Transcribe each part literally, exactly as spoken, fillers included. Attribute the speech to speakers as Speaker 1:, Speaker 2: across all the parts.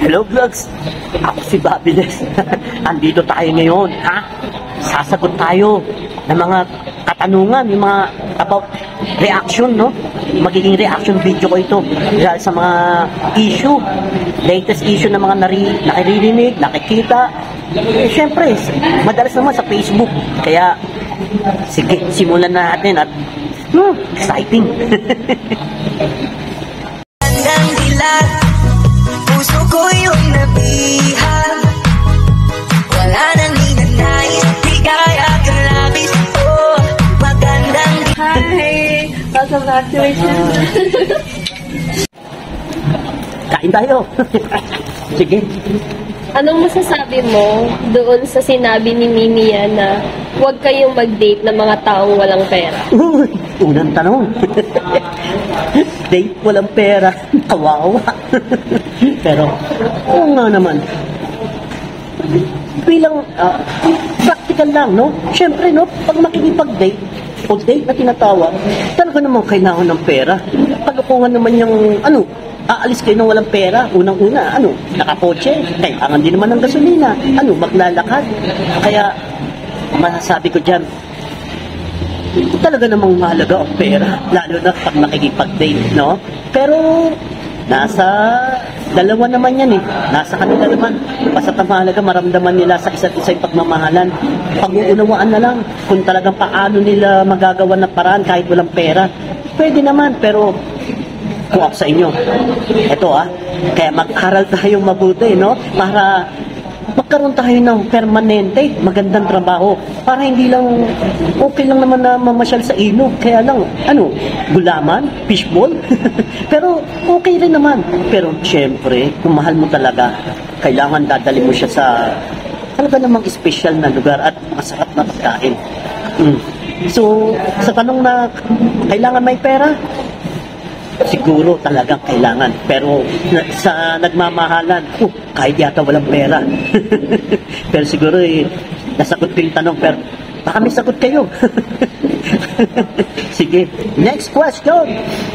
Speaker 1: Hello vlogs! Ako si Babiles. Andito tayo ngayon, ha? Sasagot tayo ng mga katanungan, yung mga about reaction, no? Magiging reaction video ko ito dahil sa mga issue, latest issue ng mga nari, nakiririnig, nakikita. Eh, syempre, madalas naman sa Facebook. Kaya, sige, simulan na natin at hmm, exciting!
Speaker 2: Puso ko yung nabihag, wala nang hinanais, di kaya kalabis. Oh, magandang di.
Speaker 3: Hi! Welcome back to my channel.
Speaker 1: Kain tayo! Sige.
Speaker 3: Anong masasabi mo doon sa sinabi ni Mimia na huwag kayong mag-date ng mga taong walang pera?
Speaker 1: Uy, unang tanong. Date, walang pera. Kawawa. Pero, oo nga naman. Bilang, uh, practical lang, no? Siyempre, no? Pag makikipag-date, o date na tinatawag, talaga naman kailangan ng pera. Kalukuhan naman yung, ano, aalis kayo ng walang pera. Unang-una, ano, nakakotse. Kailangan din naman ng gasolina. Ano, maglalakad. Kaya, masasabi ko dyan, talaga namang mahalaga ang pera, lalo na pag makikipag-date, no? Pero, nasa dalawa naman yan eh. Nasa kanila naman. Basta mahalaga, maramdaman nila sa isa't isa yung pagmamahalan. Pag-uunawaan na lang kung talagang paano nila magagawa ng paraan kahit walang pera. Pwede naman, pero kung ako sa inyo, eto ah, kaya mag-aral tayong mabuti, no? Para magkaroon tayo ng permanente, magandang trabaho. Para hindi lang, okay lang naman na mamasyal sa ilog. Kaya lang, ano, gulaman, fishball. Pero okay rin naman. Pero syempre, kung mahal mo talaga, kailangan dadali mo siya sa talaga namang special na lugar at masarap na pagkain. Mm. So, sa tanong na kailangan may pera, siguro talagang kailangan. Pero na, sa nagmamahalan, oh, kahit yata walang pera. Pero siguro eh, nasagot ko yung tanong, pero baka may sagot kayo. Sige, next question.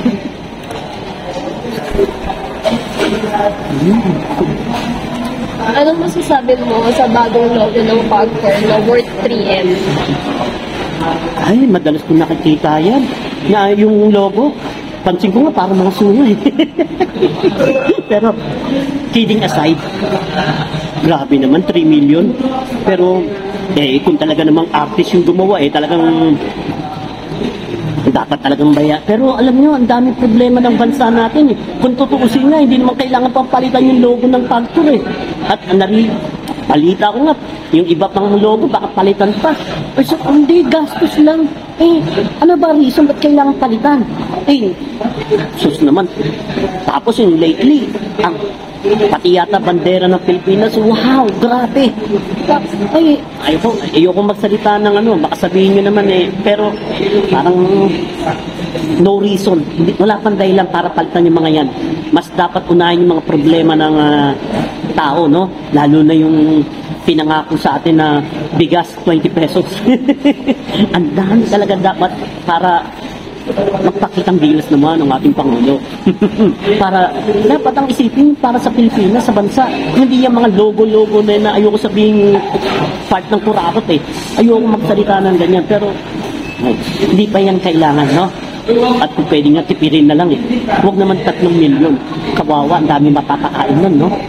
Speaker 3: Anong masasabi mo sa bagong logo ng Pagcor na worth three M?
Speaker 1: Ay, madalas ko nakikita yan. Na yung logo, pansin ko nga parang mga suno eh. Pero, kidding aside, grabe naman, three million. Pero, eh, kung talaga namang artist yung gumawa eh, talagang dapat talagang baya. Pero alam nyo, ang daming problema ng bansa natin eh. Kung tutuusin nga, hindi naman kailangan pang palitan yung logo ng Pagcor eh. At nari, palita ko nga, yung iba pang logo, baka palitan pa. Ay, so, hindi, gastos lang. Eh, ano ba reason ba't kailangan palitan? Eh, sus naman. Tapos yung lately, ang pati yata bandera ng Pilipinas, wow, grabe. Ay, ayoko, ayoko magsalita ng ano, baka sabihin nyo naman eh, pero parang no reason. Wala pang dahilan para palitan yung mga yan. Mas dapat unahin yung mga problema ng uh, tao, no? Lalo na yung pinangako sa atin na bigas twenty pesos. Ang dami talaga dapat para magpakitang gilas naman ng ating Pangulo. Para dapat ang isipin para sa Pilipinas, sa bansa. Hindi yung mga logo-logo na, na ayoko sabihin part ng kurakot eh. Ayoko magsalita ng ganyan. Pero ay, hindi pa yan kailangan, no? At kung pwede nga tipirin na lang eh. Huwag naman tatlong milyon. Kawawa, ang dami mapapakain nun, no?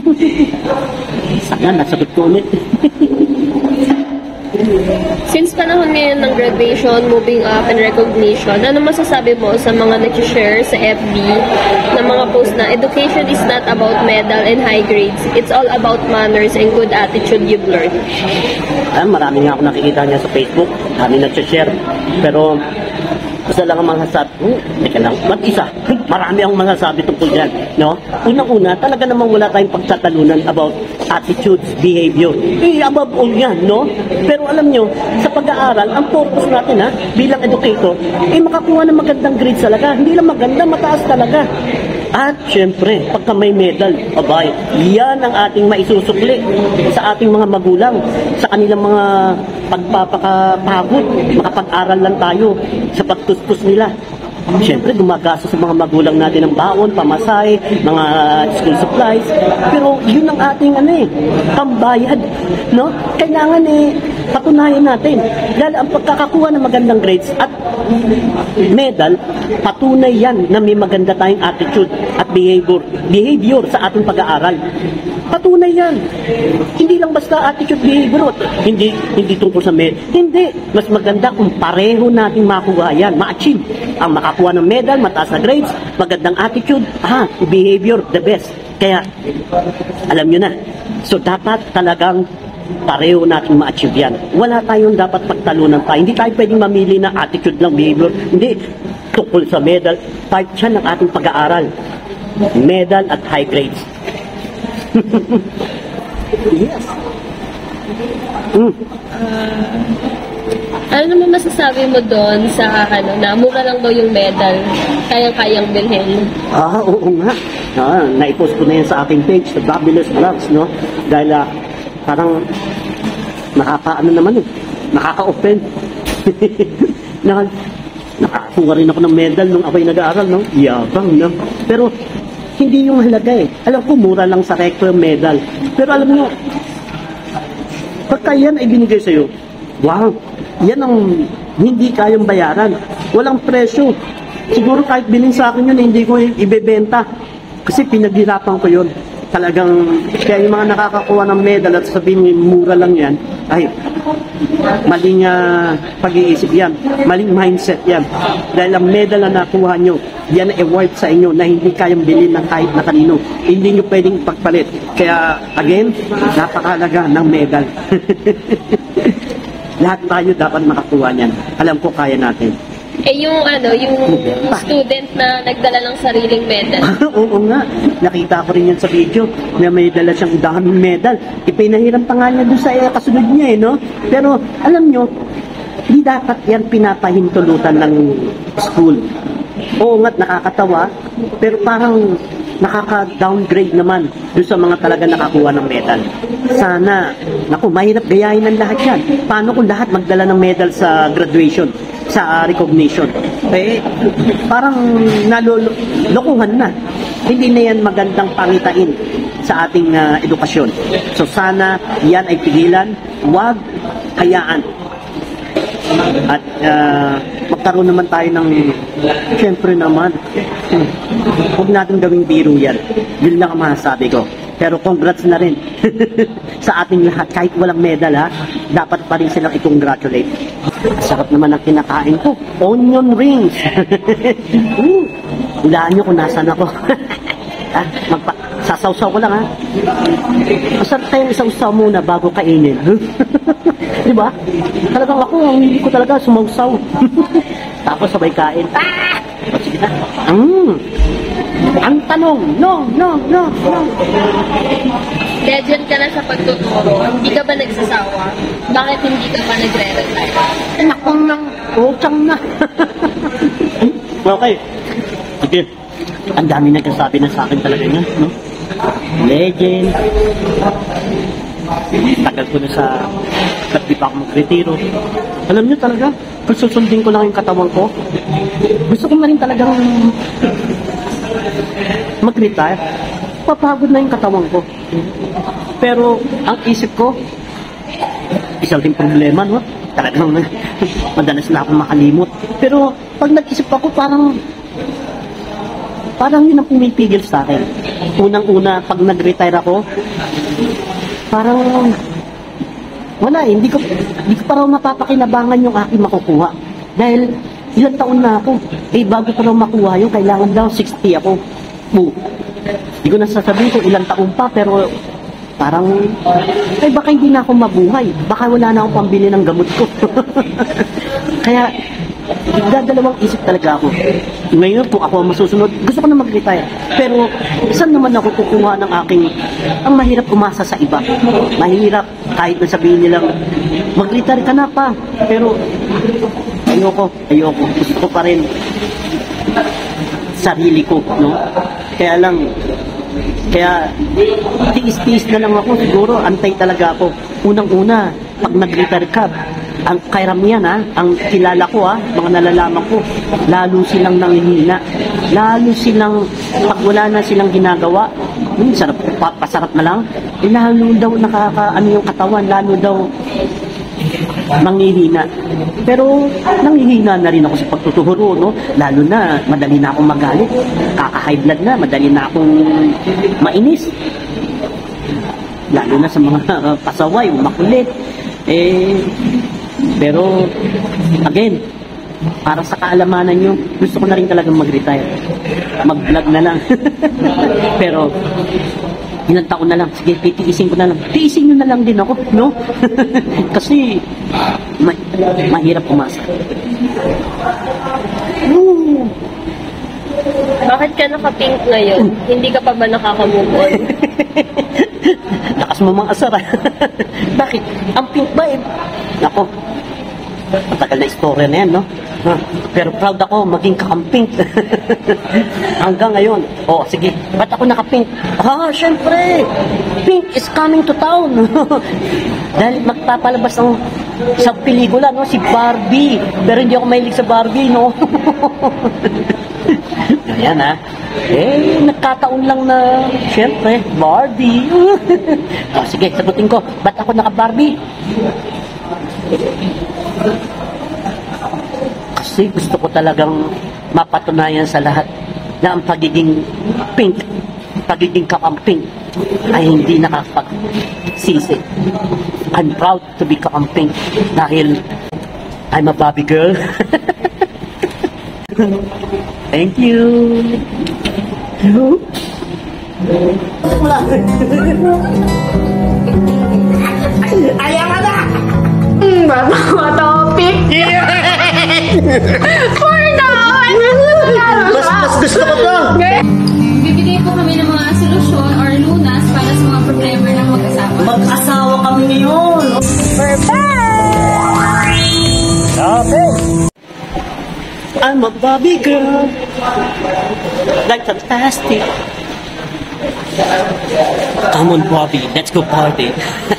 Speaker 1: Sana, nasagot ko ulit.
Speaker 3: Since panahon ngayon ng graduation, moving up, and recognition, ano masasabi mo sa mga nag-share sa F B na mga post na education is not about medal and high grades. It's all about manners and good attitude you've learned.
Speaker 1: Ah, marami nga ako nakikita niya sa Facebook. Kami nag-share. Pero isa lang ang mga sabi, hmm, teka lang, mag-isa, marami ang mga sabi tungkol dyan, no? Unang-una, talaga namang wala tayong pagtatalunan about attitudes, behavior. Eh, above all yan, no? Pero alam nyo, sa pag-aaral, ang purpose natin, ha, bilang educator, eh, makakuha ng magandang grades talaga. Hindi lang maganda, mataas talaga. At syempre, pagka may medal, abay, yan ang ating maisusukli sa ating mga magulang, sa kanilang mga pagpapakapagod, makapag-aral lang tayo sa pagtustos nila. Siyempre, gumagastos sa mga magulang natin ng baon, pamasahe, mga school supplies. Pero yun ang ating ano eh, pambayad. No? Kailangan eh, patunayan natin. Dahil ang pagkakakuha ng magandang grades at medal, patunay yan na may maganda tayong attitude at behavior, behavior sa ating pag-aaral. Patunay yan. Hindi lang basta attitude, behavior. Hindi, hindi tungkol sa med. Hindi. Mas maganda kung pareho natin makuha yan, ma-achieve. Ang makakuha ng medal, mataas na grades, magandang attitude, ah, behavior, the best. Kaya, alam nyo na. So, dapat talagang pareho natin ma-achieve yan. Wala tayong dapat pagtalunan pa. Hindi tayo pwedeng mamili na attitude lang, behavior. Hindi. Tukol sa medal, part siya ng ating pag-aaral. Medal at high grades. Yes. Mm.
Speaker 3: Ano naman masasabi mo doon sa ano, na mura lang daw yung medal, kayang-kayang bilhin?
Speaker 1: Ah, oo nga. Ah, naipost ko na yan sa aking page, sa Fabulous Vlogs, no? Dahil ah, parang nakaka-ano naman eh, nakaka-open. na, nakakuha rin ako ng medal nung ako'y nag-aaral, no? Yabang, no? Pero, hindi yung halaga eh. Alam ko, mura lang sa recto yung medal. Pero alam nyo, pagka yan ay binigay sa'yo, wow, yan ang hindi kayang bayaran. Walang presyo. Siguro kahit bilhin sa akin yun, hindi ko ibebenta. Kasi pinaghirapan ko yun. Talagang, kaya yung mga nakakakuha ng medal at sabihin mura lang yan, ay, maling uh, pag-iisip yan, maling mindset yan. Dahil ang medal na nakuha nyo, yan ay award sa inyo na hindi kayang bilhin ng kahit na kanino. Hindi nyo pwedeng pagpalit. Kaya, again, napakalaga ng medal. Lahat tayo dapat makakuha niyan. Alam ko kaya natin.
Speaker 3: Eh yung ano, yung student na nagdala ng sariling medal.
Speaker 1: Oo nga. Nakita ko rin yan sa video na may dala siyang daming medal. Ipinahiram pa nga niya doon sa eh, kasunod niya eh, no? Pero alam nyo, hindi dapat yan pinapahintulutan ng school. Oo nga't nakakatawa, pero parang nakaka-downgrade naman doon sa mga talaga nakakuha ng medal. Sana, naku, mahirap gayahin ng lahat yan. Paano kung lahat magdala ng medal sa graduation, sa uh, recognition? Eh, parang nalolokohan na. Hindi na yan magandang pangitain sa ating uh, edukasyon. So sana yan ay pigilan, huwag hayaan. At uh, magkaroon naman tayo ng, syempre naman, hmm, huwag natin gawing biro yan. Yun lang ang masasabi ko. Pero congrats na rin sa ating lahat. Kahit walang medal ha, dapat pa rin silang i-congratulate. Sarap naman ang kinakain ko. Onion rings. uh, Hulaan nyo kung nasan ako. ah, magpa sasawsaw ko lang ha. Masarap tayong isawsaw muna bago kainin. Diba? Talagang ako, hindi ko talaga sumawsaw. Tapos sabay kain. Ah! O, sige na. Mm. Ang tanong, no, no, no, no.
Speaker 3: Legend ka na sa pagtuturo. Hindi ka ba nagsasawa? Bakit hindi ka pa nagre-retire?
Speaker 1: Nakong nang utang na. Okay. Sige. Ang dami nagsasabi na sa akin talaga niya, no? Legend. Tagal ko na sa ba't di pa ako mag-retiro. Alam niyo talaga, kung susundin ko lang yung katawan ko, gusto ko na rin talagang mag-retire. Papagod na yung katawan ko. Pero ang isip ko, isang din problema, no? Talagang madalas na ako makalimot. Pero pag nag-isip ako, parang parang yun ang pumipigil sa akin. Unang-una, pag nag-retire ako, parang wala eh, hindi ko, hindi ko parang mapapakinabangan yung aking makukuha. Dahil ilang taon na ako. Eh, bago ko raw makuha yung kailangan daw sixty ako. Oo. Hindi ko nasasabihin kung ilang taon pa, pero parang, ay baka hindi na ako mabuhay. Baka wala na akong pambili ng gamot ko. Kaya, dadalawang isip talaga ako. Ngayon, kung ako ang masusunod, gusto ko na mag-retire. Pero, saan naman ako kukuha ng aking, ang mahirap umasa sa iba. Mahirap, kahit na sabihin nilang, mag-retire ka na pa. Pero, ayoko, ayoko. Gusto ko pa rin sarili ko, no? Kaya lang, kaya, tiis-tiis na lang ako siguro, antay talaga ako. Unang-una, pag nag-retire ka, ang kairamihan ha, ang kilala ko ha, mga nalalaman ko, lalo silang nanghihina. Lalo silang, pag wala na silang ginagawa, hmm, sarap, papasarap na lang, eh, lalo daw nakakaano yung katawan, lalo daw manghihina. Pero nanghihina na rin ako sa pagtuturo, no? Lalo na, madali na akong magalit. Kaka-high blood na, madali na akong mainis. Lalo na sa mga uh, pasaway, makulit. Eh, pero, again, para sa kaalamanan nyo, gusto ko na rin talagang mag-retire. Mag-vlog na lang. Pero, ilang taon na lang, sige, titiisin ko na lang. Tiisin nyo na lang din ako, no? Kasi, ma mahirap umasa. No.
Speaker 3: Bakit ka naka-pink ngayon? Hindi ka pa ba nakaka-move on?
Speaker 1: Lakas mo mga asara. Bakit? Ang pink ba eh? Ako, matagal na istorya na yan, no? Ha, pero proud ako maging kakampink. Hanggang ngayon. Oh, sige. Ba't ako naka-pink? Ah, syempre. Pink is coming to town. Dahil magpapalabas ng sa pelikula, no? Si Barbie. Pero hindi ako mahilig sa Barbie, no? Ayan, ha? Eh, nagkataon lang na, syempre, Barbie. Oh, sige, sagutin ko. Ba't ako naka-Barbie? Kasi gusto ko talagang mapatunayan sa lahat na ang pagiging pink, pagiging kakamping ay hindi nakakapagsisi. I'm proud to be kakamping dahil I'm a Barbie girl. Thank you. Ayaw ka na!
Speaker 3: Bago mo topic. For now, ano
Speaker 1: Mas, mas gusto ko to!
Speaker 4: Bibigay po kami ng mga solusyon or lunas para sa mga problema ng mag-asawa.
Speaker 1: Mag-asawa kami ngayon!
Speaker 3: We're back!
Speaker 1: Okay. I'm a Barbie girl. Like fantastic. Come on, Barbie. Let's go party.